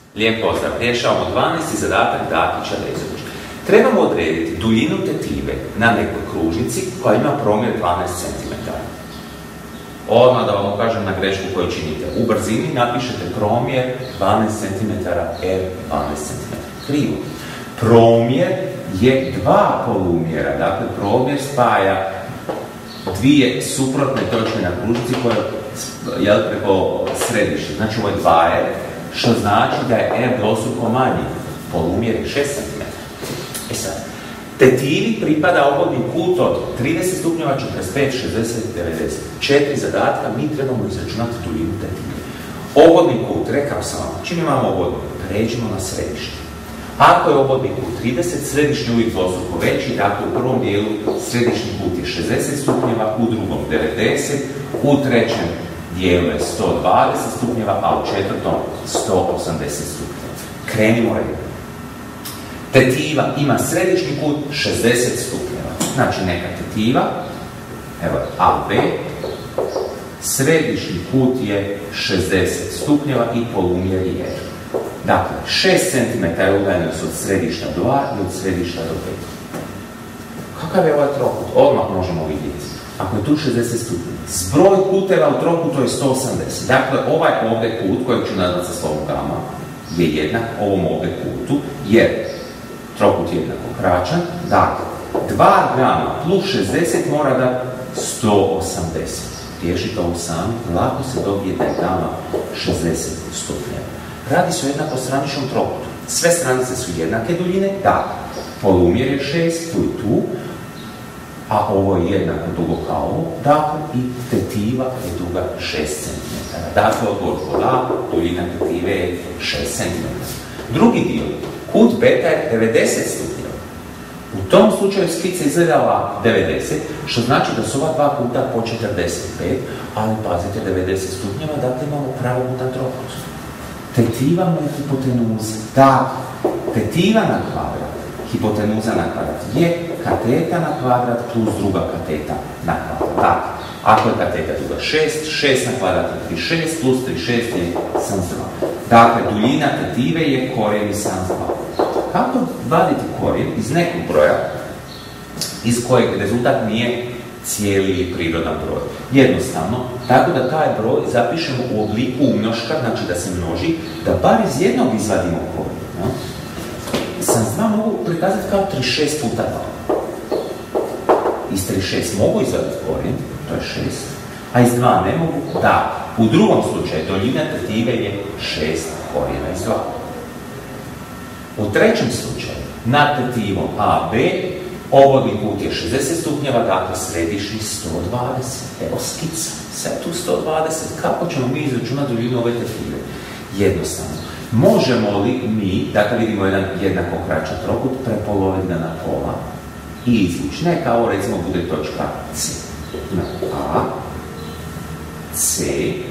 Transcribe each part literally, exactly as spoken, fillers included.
Lijep pozdrav, rješavamo dvanaesti zadatak Dakića Rezović. Trebamo odrediti duljinu tetive na nekoj kružnici koja ima promjer dvanaest centimetara. Odmah da vam kažem na grešku koju činite. U brzini napišete promjer dvanaest centimetara, R dvanaest centimetara. Krivo. Promjer je dva polumjera, dakle promjer spaja dvije suprotne točke na kružnici koje je preko središta. Znači ovo je dva R, što znači da je R dvostruko manji. Polumjer je šest centimetara. E sad, tetivi pripada obolni kut od trideset stupnjeva, četrdeset pet, šezdeset, devedeset. Četiri zadatka, mi trebamo izračunati duljinu tetive. Obolni kut, rekao sam vam, čim imamo obolni kut, pređimo na središte. Ako je obolni kut trideset, središnji uvijek dvostruko veći, dakle u prvom dijelu središnji kut je šezdeset stupnjeva, u drugom devedeset, u trećem dijelu je sto dvadeset stupnjeva, a u četvrtom sto osamdeset stupnjeva. Krenimo redom. Tetiva ima središnji kut šezdeset stupnjeva. Znači neka tetiva, evo je A B, središnji kut je šezdeset stupnjeva i polumjer je jedan. Dakle, šest centimetara udaljenost od središta do A i od središta do B. Kakav je ovaj trokut? Odmah možemo vidjeti. Ako je tu šezdeset stupnjeva, zbroj kuteva u trokutu je sto osamdeset. Dakle, ovaj ovdje kut, kojeg ću nazvati sa slovom gama, je jednak ovom ovdje kutu, jer trokut je jednako kraćan. Dakle, dva gama plus šezdeset mora da sto osamdeset. Riješite ovo sami, lako se dobije da je gama šezdeset stupnjeva. Radi se o jednakostraničnom trokutu. Sve stranice su jednake duljine, dakle, polumjer je šest, tu i tu, a ovo je jednako dugo kao ovo, dakle, i tetiva je duga šest centimetara. Dakle, odgovor kod A, duljina tetive je šest centimetara. Drugi dio, kut beta je devedeset stupnjeva. U tom slučaju skica izgledala devedeset, što znači da su ova dva kuta po četrdeset pet, ali pazite, devedeset stupnjeva, dakle imamo pravokutan trokut. Tetiva mu je hipotenuza. Dakle, tetiva na kvadrat, hipotenuza na kvadrat je kateta na kvadrat plus druga kateta na kvadrat. Dakle, ako je kateta duga šest, šest na kvadrat je trideset šest, plus trideset šest je sin dva. Dakle, duljina tetive je korijen iz sin dva. Kako vaditi korijen iz nekog broja iz kojeg rezultat nije cijeli ili prirodan broj? Jednostavno, tako da taj broj zapišemo u obliku umnoška, znači da se množi, da bar iz jednog izvadimo korijen. No? sin dva mogu prikazati kao trideset šest puta dva. Iz trideset šest mogu izvaditi korijen, to je šest, a iz dva ne mogu, da. U drugom slučaju, duljina tetive je šest korijena iz dva. U trećem slučaju, nad tetivom A B, obolni kut je šezdeset stupnjeva, dakle središnji sto dvadeset. Evo skica, sve tu sto dvadeset. Kako ćemo mi izračunati duljinu ove tetive? Jednostavno. Možemo li mi, dakle vidimo jedan jednako kraćan trokut, prepoloviti ga na pola i izvući. Neka ovo recimo bude točka C. Na A, C,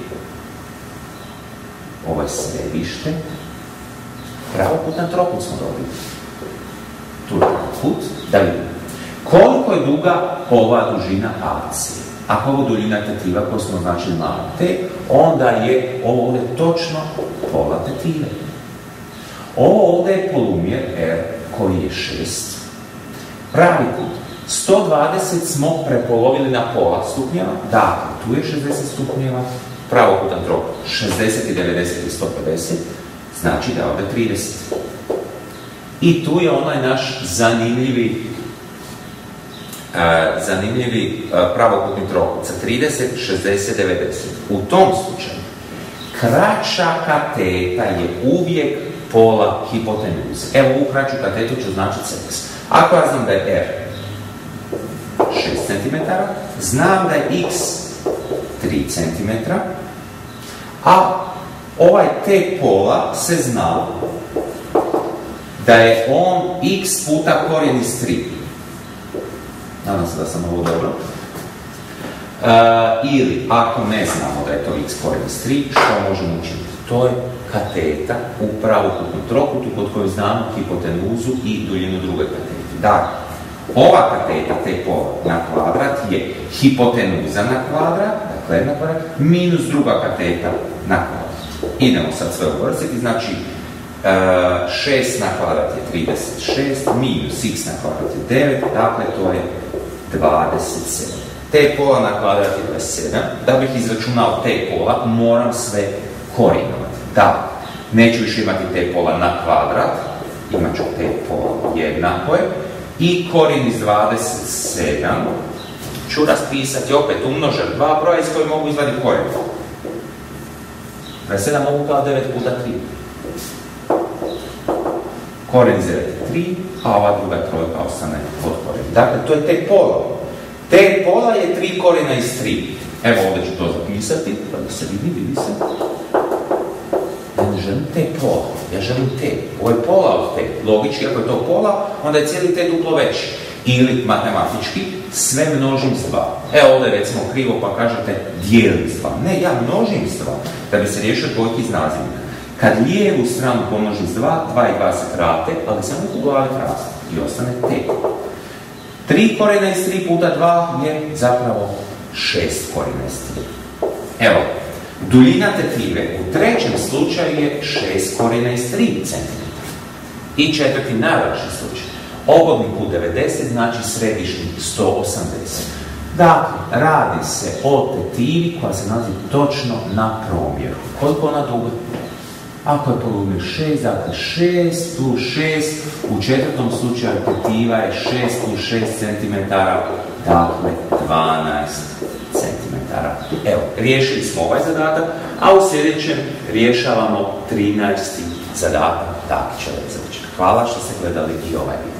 ovo je središte, pravokutan trokut smo dobili. Tu je trokut, da vidimo. Koliko je duga ova dužina A C? Ako ovo duljina tetiva koju smo označili malo T, onda je ovo ovdje točno pola tetive. Ovo ovdje je polumjer R koji je šest. Pravi kut. sto dvadeset smo prepolovili na pola stupnjeva, dakle, tu je šezdeset stupnjeva, pravokutan trokut, šezdeset i devedeset i sto pedeset, znači da je ovdje trideset. I tu je onaj naš zanimljivi, uh, zanimljivi uh, pravokutni trokut sa trideset, šezdeset, devedeset. U tom slučaju, kraća kateta je uvijek pola hipotenuze. Evo, u kraću katetu ću značiti s. Ako ja znam da je R šest centimetara, znam da je X tri centimetra, a ovaj T pola se zna da je on X puta korijen iz tri. Nadam se da sam ovo dobro. Uh, ili, ako ne znamo da je to X korijen iz tri, što možemo učiniti? To je kateta u pravokutnom trokutu kod koju znamo hipotenuzu i duljinu druge katete. Dakle, ova kateta, T pola na kvadrat, je hipotenuza na kvadrat, dakle na kvadrat, minus druga kateta na kvadrat. Idemo sad sve uvrstiti, znači šest na kvadrat je trideset šest, minus x na kvadrat je devet, dakle to je dvadeset sedam. T pola na kvadrat je dvadeset sedam. Da bih izračunao t pola, moram sve korinovati. Da, neću više imati t pola na kvadrat, imat ću t pola jednako je, i korin iz dvadeset sedam ću raspisati opet umnožen dva broja iz koje mogu izvaditi korin. dvadeset sedam mogu kao devet puta tri. Korin iz devet je tri, a ova druga trojka ostane od korena. Dakle, to je t pola. T pola je tri korena iz tri. Evo ovdje ću to zapisati, pa da se vidi, vidi se. Ja ne želim t pola, ja želim t. Ovo je pola od t. Logički, ako je to pola, onda je cijeli t duplo veći. Ili, matematički, sve množim s dva. Evo ovdje recimo krivo pa kažete dijelim s dva. Ne, ja množim s dva, da bi se riješio dvojki iz nazivnika. Kad lijevu stranu pomnožim s dva, dva i dva se vrate, ali samo u glavi raste i ostane t. tri korena iz tri puta dva je zapravo šest korena iz tri. Evo, duljina tetive u trećem slučaju je šest korena iz tri centimetra. I četvrti najvažniji slučaj. Obodni kut devedeset znači središnji sto osamdeset. Dakle, radi se o tetivi koja se nalazi točno na promjeru. Koliko ona duga? Ako je polumjer šest, dakle šest plus šest, u četvrtom slučaju tetiva je šest plus šest centimetara, dakle dvanaest centimetara. Evo, riješili smo ovaj zadatak, a u sljedećem rješavamo trinaesti zadatak. Tako će završiti. Hvala što ste gledali i ovaj video.